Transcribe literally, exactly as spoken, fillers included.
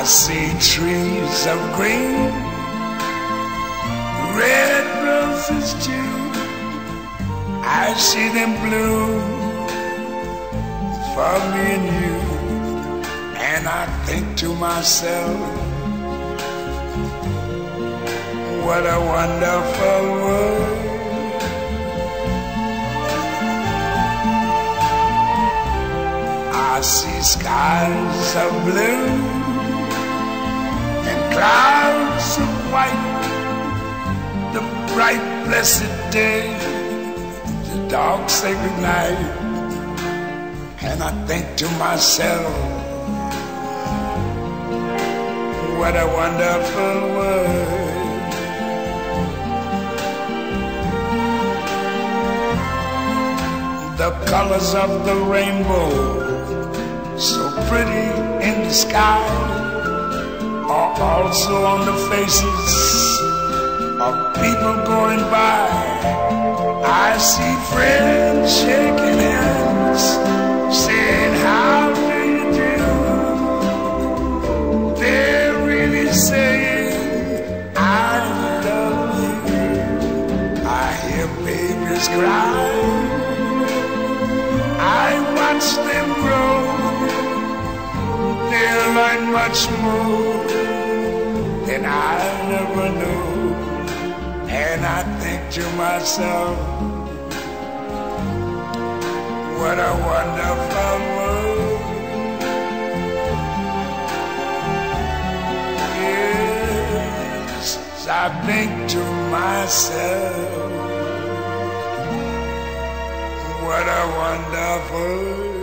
see trees of green, red roses too. I see them bloom for me and you. And I think to myself, what a wonderful world. I see skies of blue and clouds of white, the bright blessed day, the dark sacred night. And I think to myself, what a wonderful world. The colors of the rainbow, so pretty in the sky, are also on the faces of people going by. I see friends shaking hands, saying, how do you do? They're really saying, I love you. I hear babies cry, I watch them grow. They'll learn much more than I never knew. And I think to myself, what a wonderful world. Yes, I think to myself, what a wonderful world.